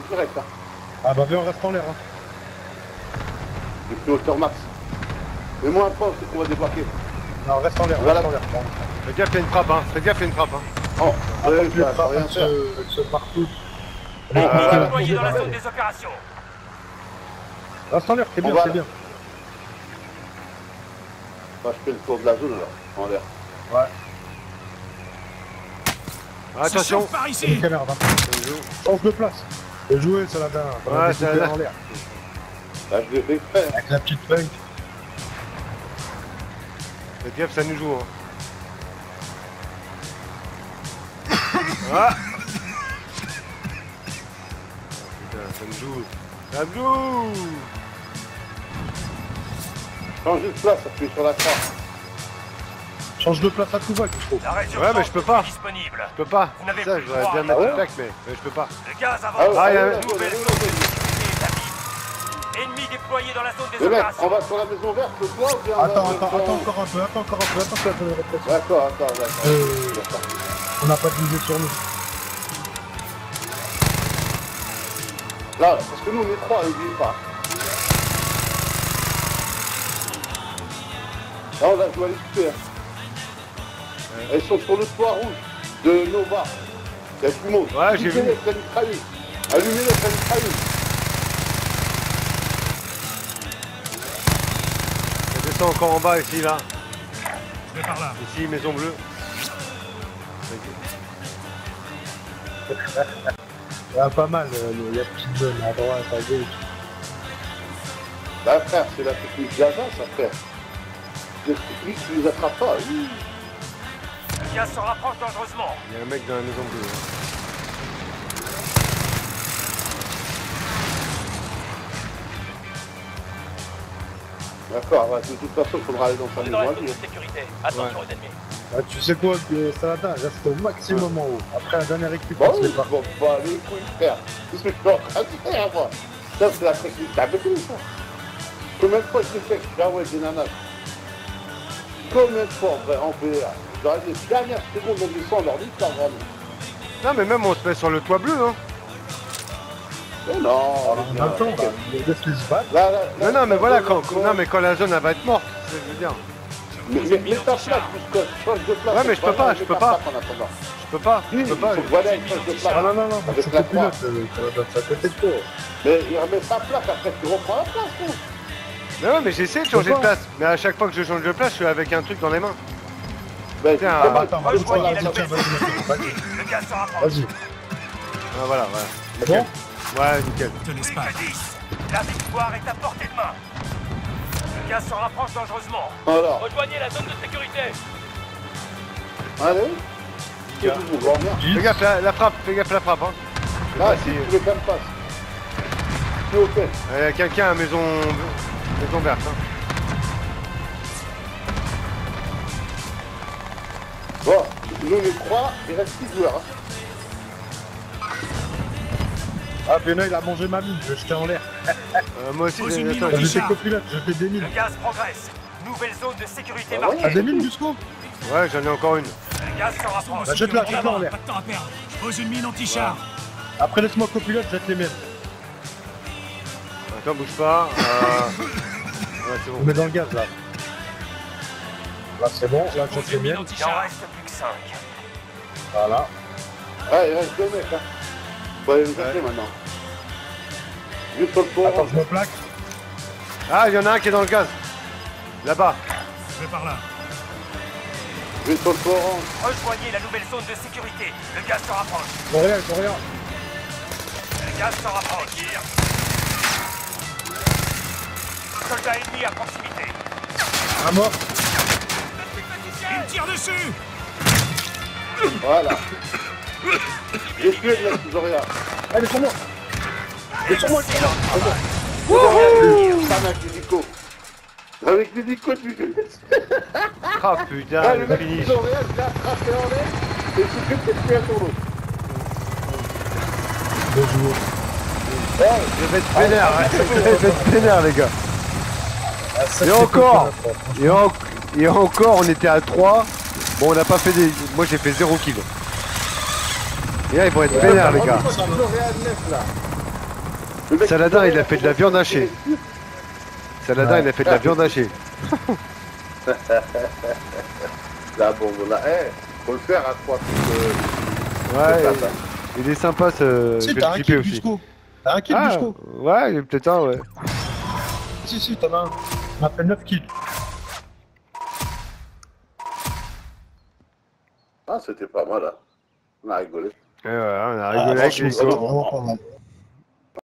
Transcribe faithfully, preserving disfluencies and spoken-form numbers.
direct. Hein. Ah bah viens, on reste en l'air. Hein. J'ai pris hauteur max. Mais moi un pas, c'est qu'on va débarquer. Non, reste en l'air, Voilà. reste en l'air. Fais gaffe, il y a une frappe, hein. Fais gaffe, il y a une frappe, hein. Oh, Ah, ouais, le ça va rien avec faire. ce, avec ce partout. On Ennemi va la déployé dans la poser zone des opérations. Reste en l'air, c'est On bien, va c'est là. bien. Bah, je fais le tour de la zone là, en l'air. Ouais. Attention. Par C'est ici. une canard, hein. Change de place. Et jouer, ça la donne. Ouais, ça la- en l'air. Là, je l'ai fait exprès. Avec la petite funk. Fais gaffe, ça nous joue, hein. Ah. Putain, ça me joue. Ça me joue. Changer de place, appuyer sur la croix. Change de place à tout va, qu'il faut. La résurgence Ouais, mais je peux pas. est disponible. Je peux pas. Vous n'avez Ça, plus je le voudrais droit. bien Ah mettre ouais une plaque, mais, mais je peux pas. Le gaz avance. Ah ouais, Ah, il y a- ouais, ouais, Nouvelle ouais, zone ouais, de ouais. sécurité établie. Ennemi déployé dans la zone des Les mecs, opérations. on va sur la maison verte, le toit ou bien on va- Attends, on attends, va- attends encore un peu, attends encore un peu, attends que la première répression. D'accord, attends, d'accord. Euh, D'accord. On n'a pas de visée sur nous. Là, parce que nous on est trois, n'oublie pas. Là, on a joué à les tuer. Hein. Elles sont sur le toit rouge de Nova. Il y a tout le monde. Ouais, j'ai vu. Allumez-les, ça nous trahit. Allumez-les, ça nous trahit. Je descends encore en bas ici, là. Je vais par là. Ici, maison bleue. Il y a pas mal, euh, il y a petite zone à droite, à gauche. Bah frère, c'est la technique Gaza, ça frère. La technique qui nous attrape pas. Oui. Le gaz se rapproche dangereusement. Il y a un mec dans la maison bleue. hein. D'accord, ouais, de toute façon, il faudra aller dans sa On est maison dans la à zone lui. de sécurité. Attention aux ennemis. Ah, tu sais quoi, euh, Salata, reste au maximum en haut. Après la dernière récup, Bon, on se oui, les pas. bon, bah, les couilles, frère. Qu'est-ce que je suis en train de faire, moi? Ça, c'est la technique d'habitude, ça. Combien de fois je l'ai fait? Ah ouais, des nanas. Combien de fois, en vrai, en V R? Dans les dernières secondes, on descend leur liste, vraiment. Non, mais même on se met sur le toit bleu, hein. Mais non, On a le temps, là. Laisse les se battre. Là, là, là, Non, non, mais voilà, quand, là, non, mais quand la zone elle va être morte, c'est ce que je veux dire. Mais, mais, mais ta place, puisque change de place. Ouais, mais je peux pas, Voilà, je mets peux ta pas. place en attendant. Je peux pas, je Oui, peux pas. il faut voilà une change de place. Ah non, non, non, Avec c'est la le pilote, euh, ça va être à côté de toi. Mais il remet sa plaque, après tu reprends la place, hein. Mais ouais, mais j'essaie de changer de Pourquoi place. Mais à chaque fois que je change de place, je suis avec un truc dans les mains. Ben, Tiens, comment- Attends, Rejoignez attends, la attends, nouvelle vas-y, vas-y, vas-y. Le gaz se rapproche. Vas-y. Ah, voilà, voilà. C'est bon? Ouais, nickel. Plus que dix. La victoire est à portée de main. Le gaz se rapproche dangereusement. Alors, Rejoignez la zone de sécurité. allez. Que vous vous merde. Fais gaffe la, la frappe, fais gaffe la frappe, hein. Je sais Là, pas si si- tu veux même pas. C'est ok. Il y a quelqu'un à maison, maison verte, hein. Bon, nous les trois, il reste six joueurs. Hein. Ah, Benoît, il a mangé ma mine, je vais jeter en l'air. Euh, moi aussi, Pose j'ai... une mine attends, au Quand j'ai- j'étais copilote, j'ai fait des mines. Le gaz progresse. Nouvelle zone de sécurité Ah ouais. Ah, marquée. des mines, Jusco? Ouais, j'en ai encore une. Le gaz se rapproche. Bah, jette-la, jette-la en l'air. Pas de temps à perdre. Je pose une mine anti-char. Après, laisse-moi copilote, jette les miennes. Attends, bouge pas. Euh... Ouais, c'est On bon. met dans le gaz, là. Là, c'est bon, là, Pose jette les une mine miennes. anti-char. Il en reste plus que cinq. Voilà. Ouais, il reste deux mecs. Hein. Faut aller les chercher Ouais. maintenant. Juste sur le tour. Attends, je me plaque. Ah, il y en a un qui est dans le gaz. Là-bas. Je vais par là. Juste sur le tour orange. Rejoignez la nouvelle zone de sécurité. Le gaz se rapproche. Bon, rien, bon, rien. Le gaz se rapproche. Soldat ennemi à proximité. Un mort. Il me tire dessus. Voilà. J'ai tué le mec, ils ont rien. Allez, sur moi. Et sur moi, sur moi. Wouhou! Ça avec les Nico. Avec les Nico, tu Ah putain, Ah, le le mec, finish. ils ont rien, je l'ai attrapé en l'air. Et je suis fait tuer à ton lot. Deux jours. Je vais être vénère, hein. Je vais être vénère, les gars. Ah, ça, Et c'est encore. copilote, Et, en- et encore, on était à trois. Bon, on n'a pas fait des... Moi, j'ai fait zéro kill. Et là, ils vont être vénères, les gars. Ils ont rien de neuf là. Le mec, Saladin, il a fait de la viande hachée. Saladin, Ouais. il a fait de la viande hachée. Là, bon, là, eh, faut le faire à trois. Euh, Ouais, c'est ça, ça. il est sympa ce. Si, Je vais t'as le un clipper kill, aussi. Busco. T'as un kill, Ah, Busco. ouais, il est peut-être un, ouais. Si, si, t'en as un. On a fait neuf kills. Ah, c'était pas mal, là. On a rigolé. Et voilà, on a Ah, rigolé avec franchement, Nico. c'était vraiment pas mal.